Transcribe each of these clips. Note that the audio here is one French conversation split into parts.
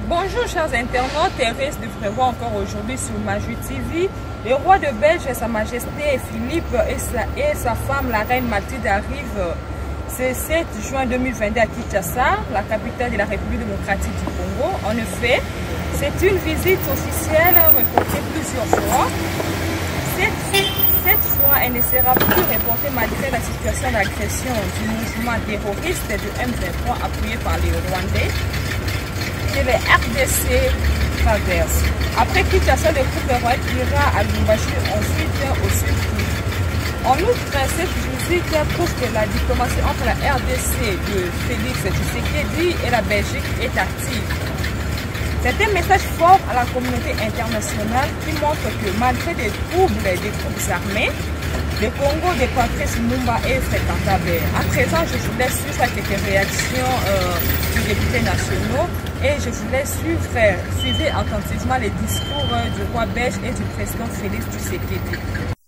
Bonjour chers internautes, RS de prévoir encore aujourd'hui sur Maju TV. Le roi de Belge, Sa Majesté Philippe et sa femme, la reine Mathilde, arrivent ce 7 juin 2022 à Kinshasa, la capitale de la République démocratique du Congo. En effet, c'est une visite officielle reportée plusieurs fois. Cette fois, elle ne sera plus reportée malgré la situation d'agression du mouvement terroriste du M23 appuyé par les Rwandais que les RDC traversent. Après Kinshasa, le couple royal ira à Lubumbashi, ensuite au sud. En outre, cette visite prouve que la diplomatie entre la RDC de Félix Tshisekedi et la Belgique est active. C'est un message fort à la communauté internationale qui montre que malgré les troubles des groupes armés, le Congo de Patrice Lumumba est fréquentable. À présent, je vous laisse suivre quelques réactions des députés nationaux et je vous laisse suivre attentivement les discours du roi belge et du président Félix Tshisekedi.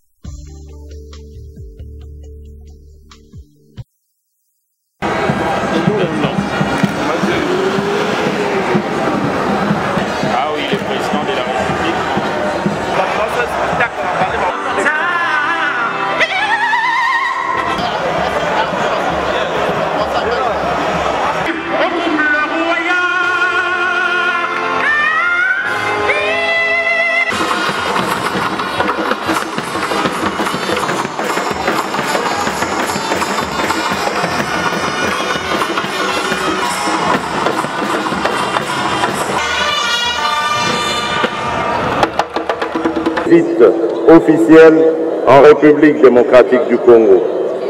Visite officielle en République démocratique du Congo.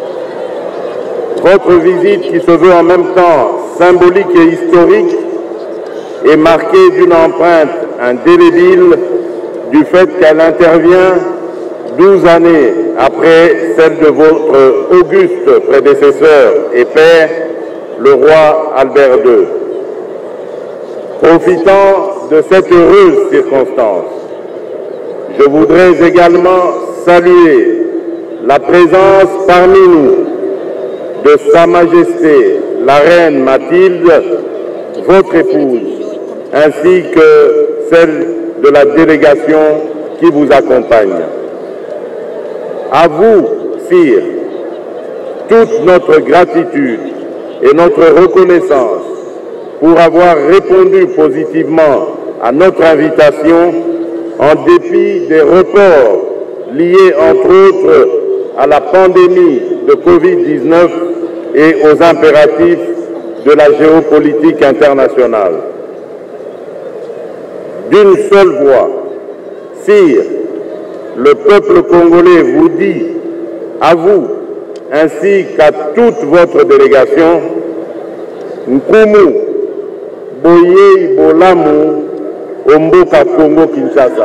Votre visite, qui se veut en même temps symbolique et historique, est marquée d'une empreinte indélébile du fait qu'elle intervient 12 années après celle de votre auguste prédécesseur et père, le roi Albert II. Profitant de cette heureuse circonstance, je voudrais également saluer la présence parmi nous de Sa Majesté, la reine Mathilde, votre épouse, ainsi que celle de la délégation qui vous accompagne. À vous, sire, toute notre gratitude et notre reconnaissance pour avoir répondu positivement à notre invitation en dépit des reports liés entre autres à la pandémie de Covid-19 et aux impératifs de la géopolitique internationale. D'une seule voix, sire, le peuple congolais vous dit, à vous, ainsi qu'à toute votre délégation, Nkumu, Boye, Bolamu, Omboka Congo Kinshasa.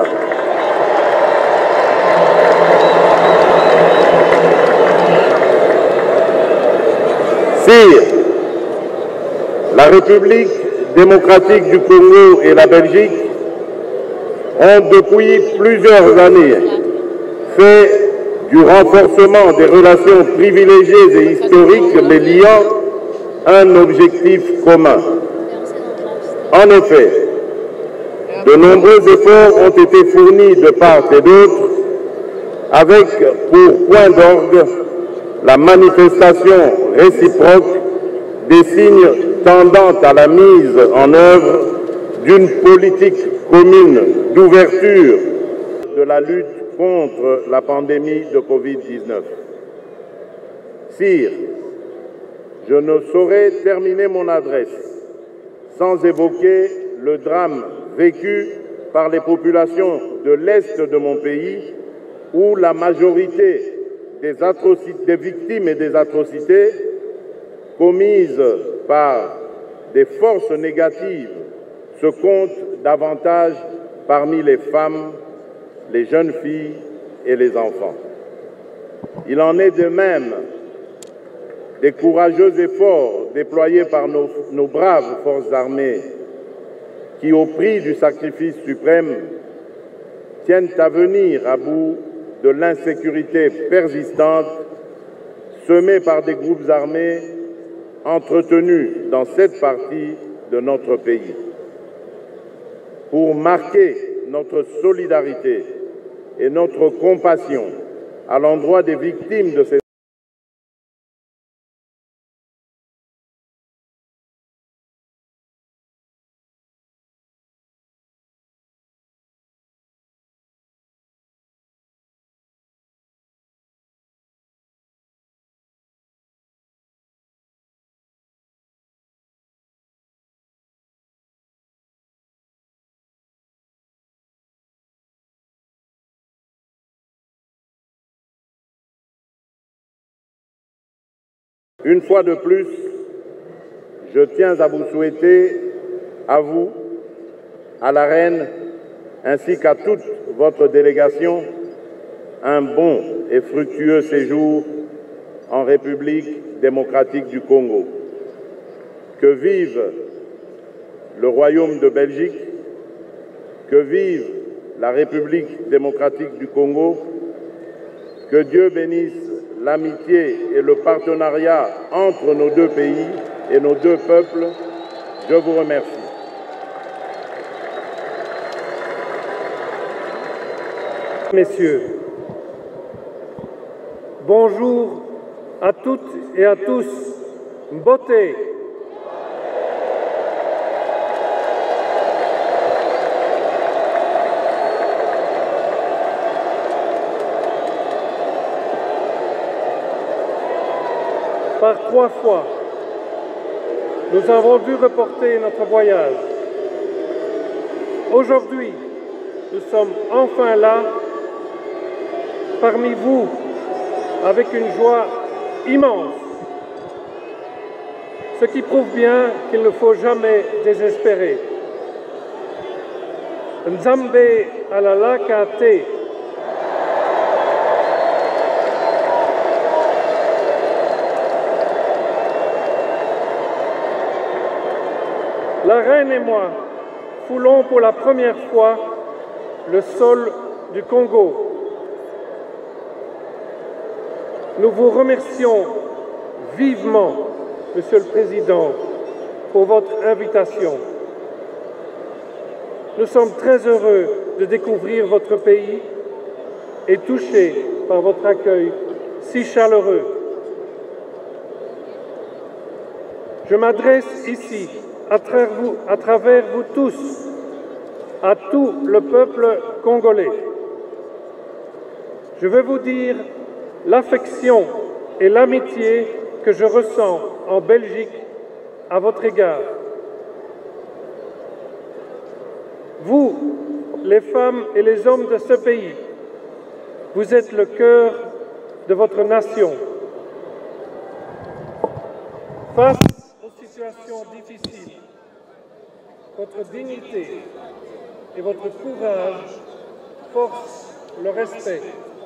Sire, la République démocratique du Congo et la Belgique ont depuis plusieurs années fait du renforcement des relations privilégiées et historiques les liant un objectif commun. En effet, de nombreux efforts ont été fournis de part et d'autre, avec pour point d'orgue la manifestation réciproque des signes tendant à la mise en œuvre d'une politique commune d'ouverture de la lutte contre la pandémie de Covid-19. Sire, je ne saurais terminer mon adresse sans évoquer le drame vécu par les populations de l'Est de mon pays, où la majorité des victimes et des atrocités commises par des forces négatives se comptent davantage parmi les femmes, les jeunes filles et les enfants. Il en est de même des courageux efforts déployés par nos braves forces armées qui, au prix du sacrifice suprême, tiennent à venir à bout de l'insécurité persistante semée par des groupes armés entretenus dans cette partie de notre pays. pour marquer notre solidarité et notre compassion à l'endroit des victimes de ces Une fois de plus, je tiens à vous souhaiter, à vous, à la Reine, ainsi qu'à toute votre délégation, un bon et fructueux séjour en République démocratique du Congo. Que vive le Royaume de Belgique, que vive la République démocratique du Congo, que Dieu bénisse l'amitié et le partenariat entre nos deux pays et nos deux peuples. Je vous remercie. Messieurs, bonjour à toutes et à tous. Mbote. Par 3 fois, nous avons dû reporter notre voyage. Aujourd'hui, nous sommes enfin là, parmi vous, avec une joie immense, ce qui prouve bien qu'il ne faut jamais désespérer. Nzambe alalaka te. La Reine et moi foulons pour la première fois le sol du Congo. Nous vous remercions vivement, Monsieur le Président, pour votre invitation. Nous sommes très heureux de découvrir votre pays et touchés par votre accueil si chaleureux. Je m'adresse ici, à travers vous tous, à tout le peuple congolais. Je veux vous dire l'affection et l'amitié que je ressens en Belgique à votre égard. Vous, les femmes et les hommes de ce pays, vous êtes le cœur de votre nation. Face aux situations difficiles, votre dignité et votre courage forcent le respect.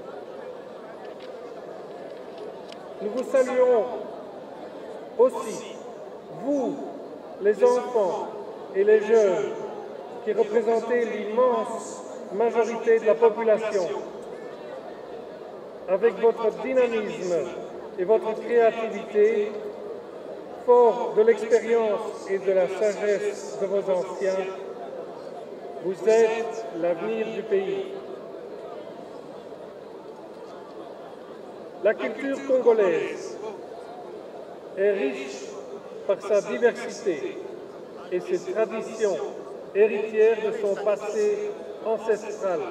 Nous vous saluons aussi, vous, les enfants et les jeunes, qui représentez l'immense majorité de la population. Avec votre dynamisme et votre créativité, fort de l'expérience et de la sagesse de vos anciens, vous êtes l'avenir du pays. La culture congolaise est riche par sa diversité et ses traditions héritières de son passé ancestral.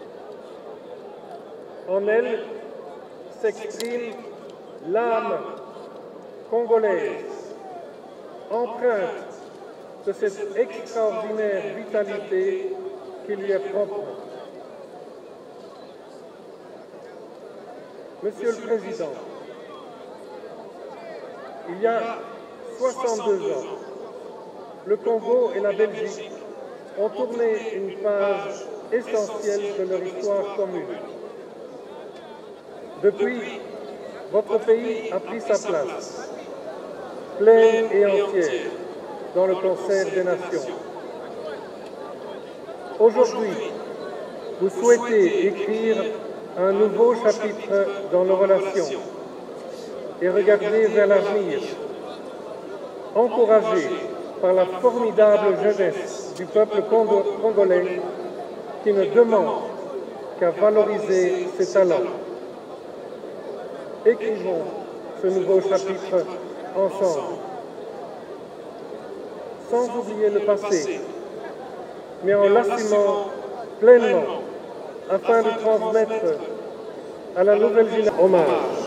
En elle s'exprime l'âme congolaise, empreinte de cette extraordinaire vitalité qui lui est propre. Monsieur le Président, il y a 62 ans, le Congo et la Belgique ont tourné une page essentielle de leur histoire commune. Depuis, votre pays a pris sa place, pleine et entière, dans le concert des nations. Aujourd'hui, vous souhaitez écrire un nouveau chapitre dans nos relations et regarder vers l'avenir, encouragé par la formidable jeunesse du peuple congolais qui ne demande qu'à valoriser ses talents. Écrivons ce nouveau chapitre ensemble, sans oublier le passé, mais en l'assumant pleinement, afin de transmettre à la nouvelle génération hommage.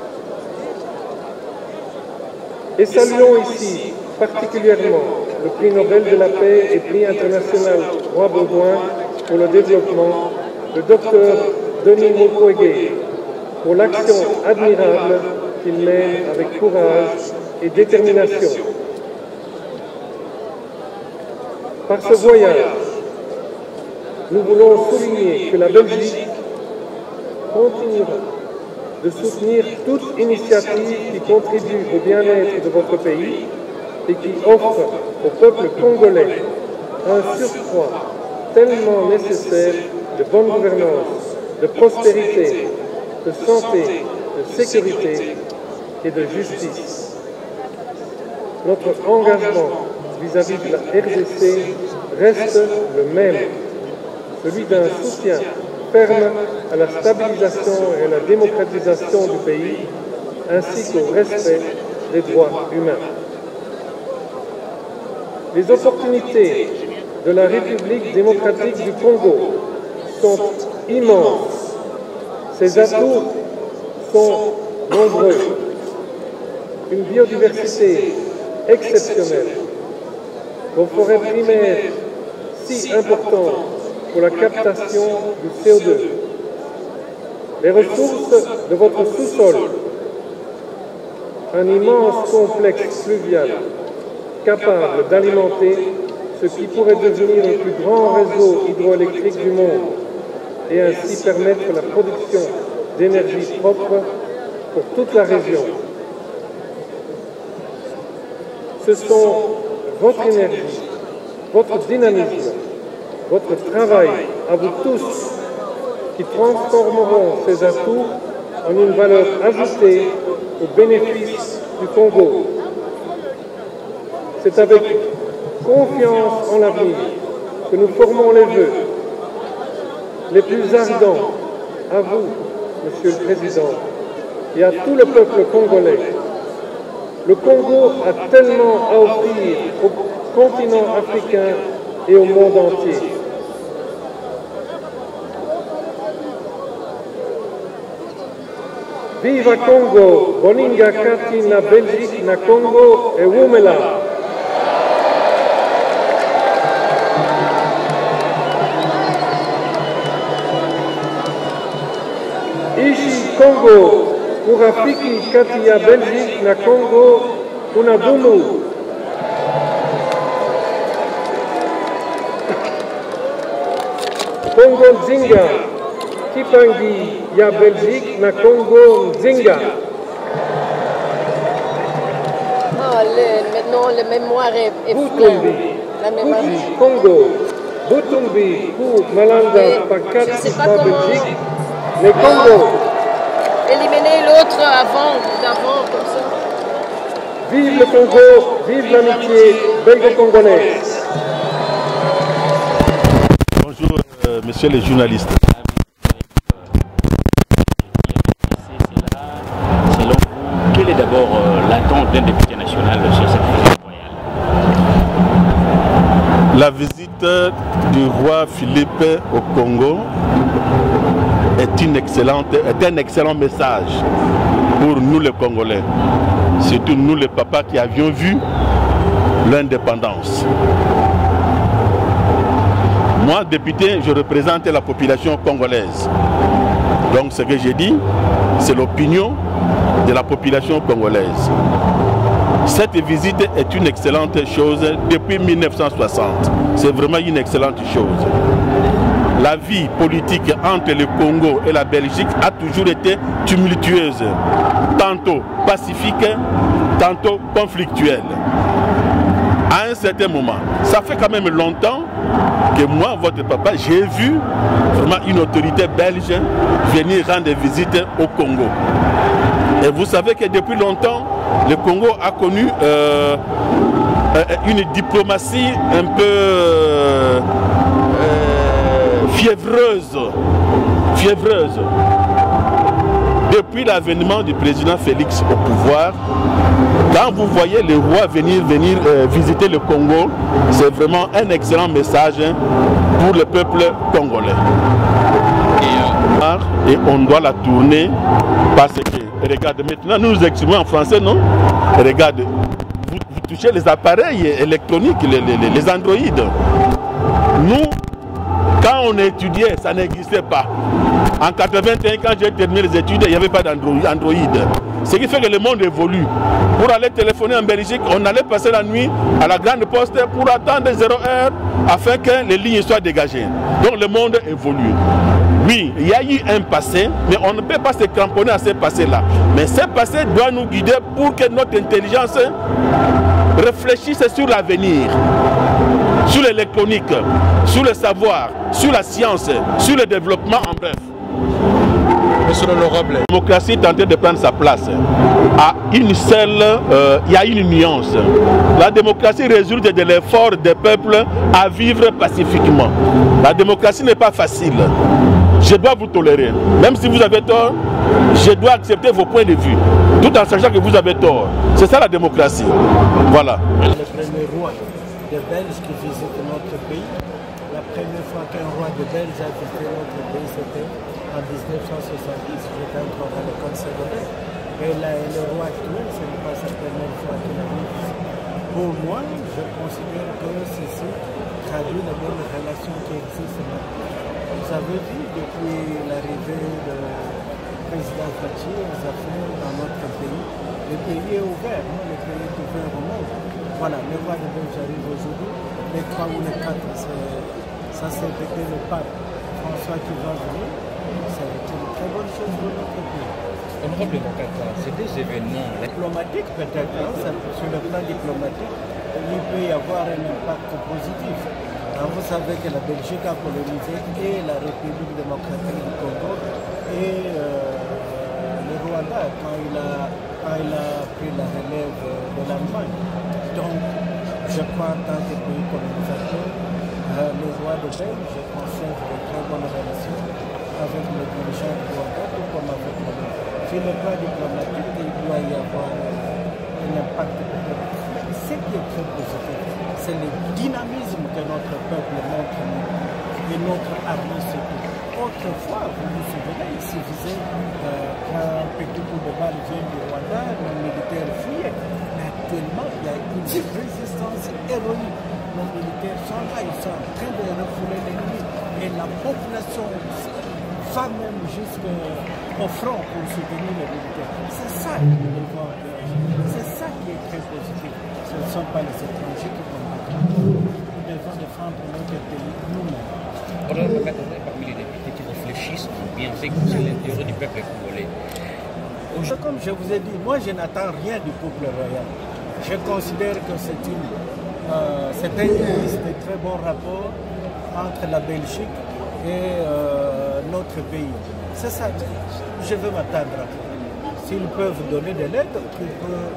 Et saluons ici particulièrement le prix Nobel de la paix et prix international Roi Baudouin pour le développement, le docteur Denis Mukwege, pour l'action admirable qu'il mène avec courage et détermination. Par ce voyage, nous voulons souligner que la Belgique continuera de soutenir toute initiative qui contribue au bien-être de votre pays et qui offre au peuple congolais un surcroît tellement nécessaire de bonne gouvernance, de prospérité, de santé, de sécurité et de justice. Notre engagement vis-à-vis de la RDC reste le même, celui d'un soutien ferme à la stabilisation et à la démocratisation du pays, ainsi qu'au respect des droits humains. Les opportunités de la République démocratique du Congo sont immenses. Ses atouts sont nombreux. Une biodiversité exceptionnelle, vos forêts primaires si importantes pour la captation du CO2, les ressources de votre sous-sol, un immense complexe fluvial capable d'alimenter ce qui pourrait devenir le plus grand réseau hydroélectrique du monde et ainsi permettre la production d'énergie propre pour toute la région. Ce sont votre énergie, votre dynamisme, votre travail à vous tous qui transformeront ces atouts en une valeur ajoutée au bénéfice du Congo. C'est avec confiance en l'avenir que nous formons les vœux les plus ardents à vous, Monsieur le Président, et à tout le peuple congolais. Le Congo a tellement à offrir au continent africain et au monde entier. Viva Congo, Boninga Kati na Belgique na Congo et Wumela. Ici Congo, Urafiki Kati ya Belgique na Congo, Unadumu. Congo Nzinga, Kipangi ya Belgique na Congo Nzinga. Maintenant, la mémoire est Butumbi, la mémoire. Congo, Butumbi pour Malanda Pakati en Belgique, les Congo. Éliminer l'autre d'avant, comme ça. Vive le Congo, vive l'amitié belgo-congolaise. Bonjour, messieurs les journalistes. Selon vous, quelle est d'abord l'attente d'un député national sur cette visite royale? La visite du roi Philippe au Congo est un excellent message pour nous les Congolais, surtout nous les papas qui avions vu l'indépendance. Moi, député, je représente la population congolaise. Donc ce que j'ai dit, c'est l'opinion de la population congolaise. Cette visite est une excellente chose depuis 1960. C'est vraiment une excellente chose. La vie politique entre le Congo et la Belgique a toujours été tumultueuse, tantôt pacifique, tantôt conflictuelle. À un certain moment, ça fait quand même longtemps que moi, votre papa, j'ai vu vraiment une autorité belge venir rendre visite au Congo. Et vous savez que depuis longtemps, le Congo a connu une diplomatie un peu fiévreuse. Depuis l'avènement du président Félix au pouvoir, quand vous voyez le roi venir visiter le Congo, c'est vraiment un excellent message pour le peuple congolais. Et on doit la tourner parce que, regarde, maintenant nous nous exprimons en français, non? Regarde, vous touchez les appareils électroniques, les androïdes. Nous, quand on étudiait, ça n'existait pas. En 81, quand j'ai terminé les études, il n'y avait pas d'Android. Ce qui fait que le monde évolue. Pour aller téléphoner en Belgique, on allait passer la nuit à la grande poste pour attendre 0 heure afin que les lignes soient dégagées. Donc le monde évolue. Oui, il y a eu un passé, mais on ne peut pas se cramponner à ce passé-là. Mais ce passé doit nous guider pour que notre intelligence réfléchisse sur l'avenir, sur l'électronique, sur le savoir, sur la science, sur le développement en bref. Monsieur l'honorable, La démocratie est en train de prendre sa place. Il y a une nuance. La démocratie résulte de l'effort des peuples à vivre pacifiquement. La démocratie n'est pas facile. Je dois vous tolérer. Même si vous avez tort, je dois accepter vos points de vue, tout en sachant que vous avez tort. C'est ça la démocratie. Voilà. Le premier roi de Belge qui visite notre pays. La première fois qu'un roi de Belge a visité notre pays, c'était en 1970. J'étais encore à l'école secondaire. Et là, le roi actuel, ce n'est pas sa première fois qu'il a visité. Pour moi, je considère que ceci traduit la bonne relation qui existe maintenant. Vous avez vu, depuis l'arrivée du président Fachi aux affaires dans notre pays, le pays est ouvert, non? Le pays est ouvert au monde. Voilà, le roi de Belge arrive aujourd'hui, les 3 ou les 4, ça c'est peut-être le pape François qui va venir. C'est une très bonne chose pour notre pays. Honorable Mokata, c'est des événements diplomatiques peut-être, hein? Sur le plan diplomatique, il peut y avoir un impact positif. Alors vous savez que la Belgique a colonisé et la République démocratique du Congo et le Rwanda quand il a pris la relève de l'Allemagne. Donc, je crois en tant que pays colonisateur, le roi de Belge conserve de très bonnes relations avec les dirigeants du Rwanda, tout comme avec le Rwanda. Sur le plan diplomatique, il doit y avoir un impact peut-être. Ce qui est très positif, c'est le dynamisme que notre peuple montre et notre armée surtout. Autrefois, vous vous souvenez, il suffisait qu'un petit coup de balle vienne du Rwanda, nos militaires fuyaient. Mais actuellement, il y a une résistance héroïque. Nos militaires sont là, ils sont en train de refouler l'ennemi. Et la population va même jusqu'au front pour soutenir les militaires. C'est ça que nous devons faire. C'est ça qui est très positif. Ce ne sont pas les étrangers qui vont battre. Nous devons défendre notre pays nous-mêmes. Parmi les députés qui réfléchissent au bienfait que c'est l'intérêt du peuple congolais. Comme je vous ai dit, moi je n'attends rien du peuple royal. Je considère que c'est un indice de très bon rapport entre la Belgique et notre pays. C'est ça, je veux m'attendre à ça. S'ils peuvent donner de l'aide, qu'ils peuvent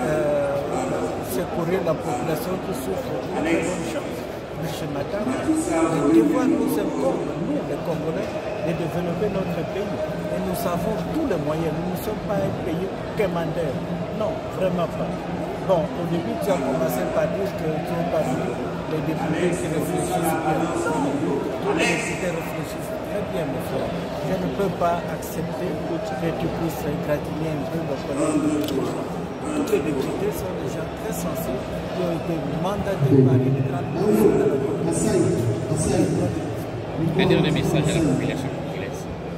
secourir la population qui souffre, c'est une bonne chose. Mais je m'attends à devoir nous incombe, nous les Congolais, de développer notre pays. Et nous avons tous les moyens. Nous ne sommes pas un pays commandaire. Non, vraiment pas. Bon, au début, tu as commencé par dire que tu es parmi les députés qui réfléchissent bien. Tous les députés réfléchissent très bien, mes frères. Je ne peux pas accepter que tu puisses gratigner un peu le collègue. Tous les députés sont des gens très sensibles qui ont été mandatés par une grande personne de la population. Un dernier message à la population congolaise.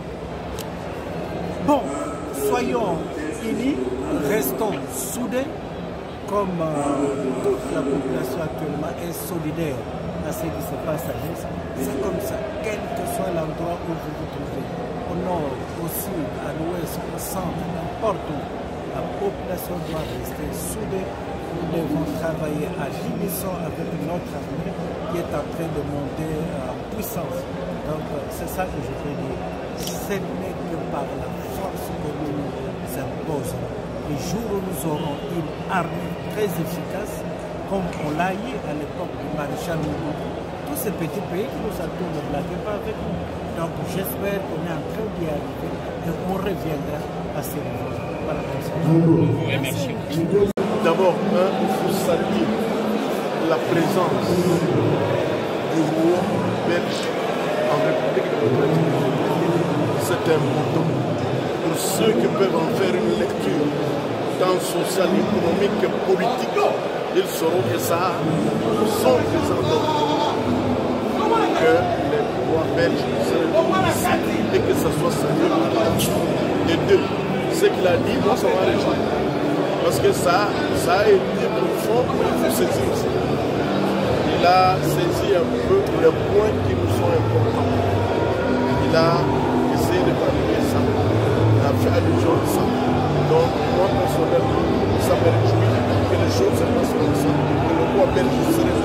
Bon, soyons unis, restons soudés, comme toute la population actuellement est solidaire à ce qui se passe à l'Est. C'est comme ça, quel que soit l'endroit où vous vous trouvez, au nord, au sud, à l'ouest, au centre, n'importe où, la population doit rester soudée. Nous devons travailler à l'unisson avec notre armée qui est en train de monter en puissance. Donc c'est ça que je peux dire. Ce n'est que par la force que nous nous imposons. Le jour où nous aurons une armée très efficace, comme on l'a eu à l'époque du maréchal Mobutu. Tous ces petits pays qui nous entourent ne blaguent pas avec nous. Donc j'espère qu'on est en train d'y arriver et qu'on reviendra à ces niveaux. Voilà. Merci. D'abord, il faut saluer la présence du roi belge en République démocratique. C'est important pour ceux qui peuvent en faire une lecture tant sociale, économique que politique. Ils sauront que ça sont des endroits que les rois belges seraient ici et que ça soit salué par la nation. Et deux, ce qu'il a dit, moi ça m'a réjoui. Parce que ça a été profond, mais il faut saisir aussi. Il a saisi un peu les points qui nous sont importants. Il a essayé de parler ça. Il a fait allusion à ça. Donc, moi personnellement, ça me réjouit que les choses se passent comme ça. Que le roi belge serait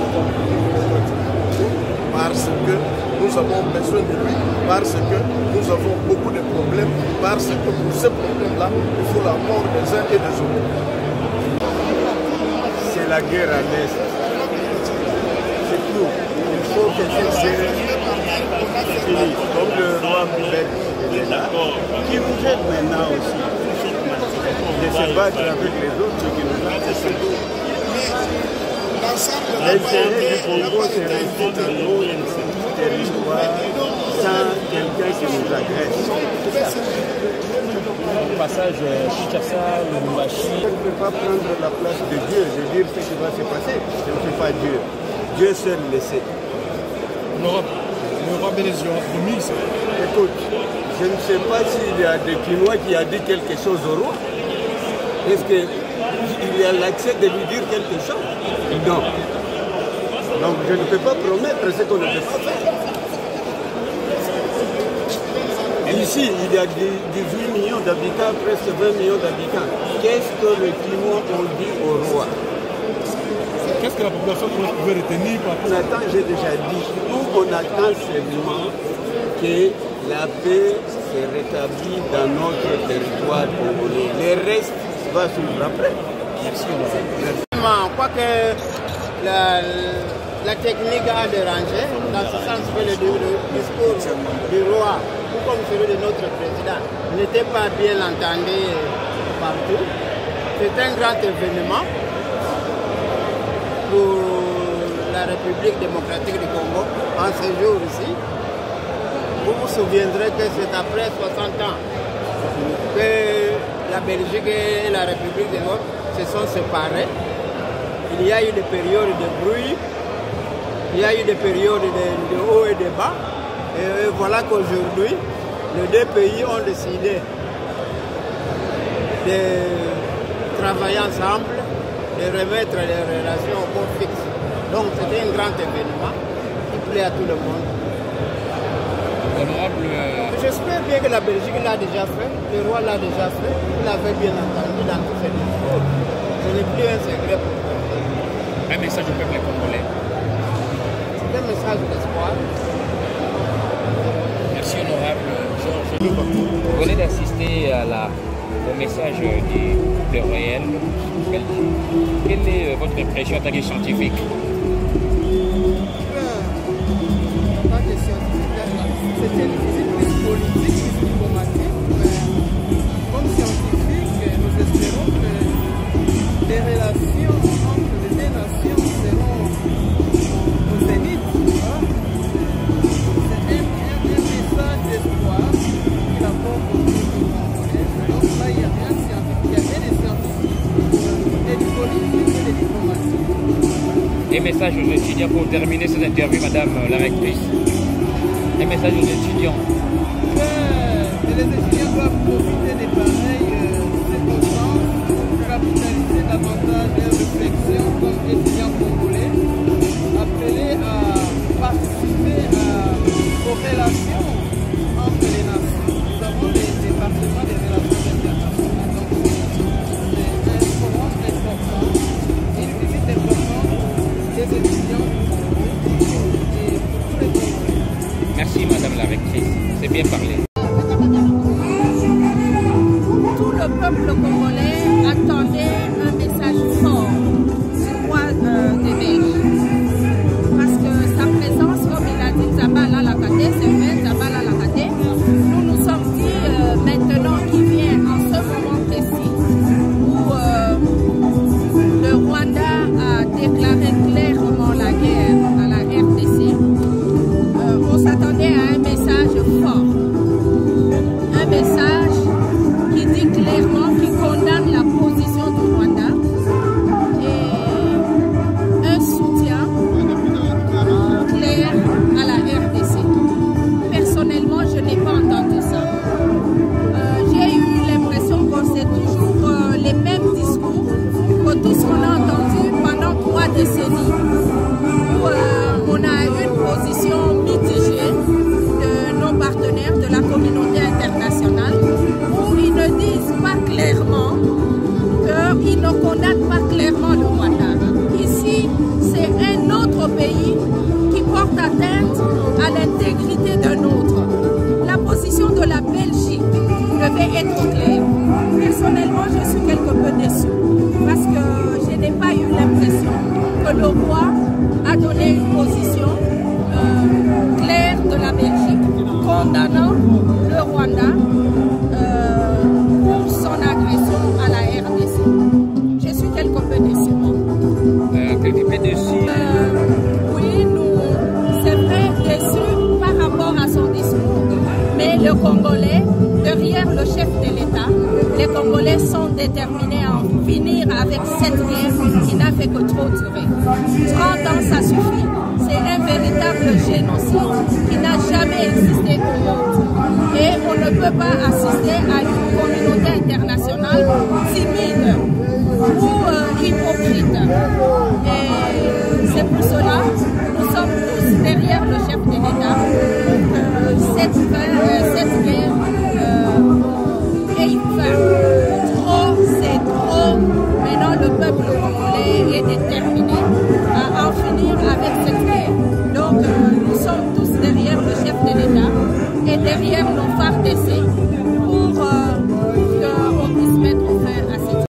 parce que nous avons besoin de lui, parce que nous avons beaucoup de problèmes, parce que pour ces problèmes-là, il faut la mort des uns et des autres. C'est la guerre à l'Est. C'est tout. Il faut que cette guerre finisse. Comme le roi belge est là, qui nous aide maintenant aussi de se battre avec les autres qui nous aident. L'intérêt du Congo, c'est rester dans nos territoires sans quelqu'un qui nous agresse. Au passage, Kinshasa, Lubumbashi. Je ne peux pas prendre la place de Dieu, de dire ce qui va se passer. Je ne suis pas Dieu. Dieu seul le sait. Le roi belge promis. Écoute, je ne sais pas s'il y a des Chinois qui a dit quelque chose au roi. Est-ce qu'il y a l'accès de lui dire quelque chose? Non. Donc je ne peux pas promettre ce qu'on ne peut pas faire. Ici, il y a 18 millions d'habitants, presque 20 millions d'habitants. Qu'est-ce que les Chinois ont dit au roi? Qu'est-ce que la population pouvait retenir par On attend, j'ai déjà dit, nous on attend seulement que la paix se rétablit dans notre territoire congolais. Le reste va suivre après. Merci. Je crois que la technique a dérangé, dans ce sens que le discours du roi, ou comme celui de notre président, n'était pas bien entendu partout. C'est un grand événement pour la République démocratique du Congo en ce jour ici. Vous vous souviendrez que c'est après 60 ans que la Belgique et la République de l'Europe se sont séparés. Il y a eu des périodes de bruit, il y a eu des périodes de haut et de bas. Et voilà qu'aujourd'hui, les deux pays ont décidé de travailler ensemble, de remettre les relations au point fixe. Donc c'était un grand événement qui plaît à tout le monde. Honorable. J'espère bien que la Belgique l'a déjà fait, le roi l'a déjà fait, il l'avait bien entendu dans tous ses discours. Ce n'est plus un secret pour lui. Un message au peuple congolais. C'est un message d'espoir. Merci honorable Georges. Vous venez d'assister au message du couple royal belge. Quelle est votre impression en tant que scientifique? C'était une visite plus politique, plus diplomatique, mais comme scientifique, nous espérons que les relations entre les deux nations seront au zénith. C'est un message d'espoir qui apporte au peuple congolais. Donc là, il n'y a rien de scientifique, il y a rien de scientifique, et du politique et de diplomatique. Et message aux étudiants pour terminer cette interview, Madame la rectrice. Un message aux étudiants. Les étudiants doivent profiter des pareilles circonstances pour capitaliser davantage leurs réflexions comme étudiants congolais, appelés à participer aux relations entre les nations. Nous avons des départements des relations internationales, donc c'est un forum important, une visite importante des étudiants et tous les Congolais. Merci Madame la rectrice, c'est bien parlé. Tout le peuple congolais attendait un message fort. Je crois le Congolais, derrière le chef de l'État, les Congolais sont déterminés à en finir avec cette guerre qui n'a fait que trop durer. 30 ans, ça suffit. C'est un véritable génocide qui n'a jamais existé au monde. Et on ne peut pas assister à une communauté internationale timide ou hypocrite. Et c'est pour cela que nous sommes tous derrière le chef de l'État. Cette guerre est fin. Trop, c'est trop. Maintenant, le peuple congolais est déterminé à en finir avec cette guerre. Donc, nous sommes tous derrière le chef de l'État et derrière nos FARDC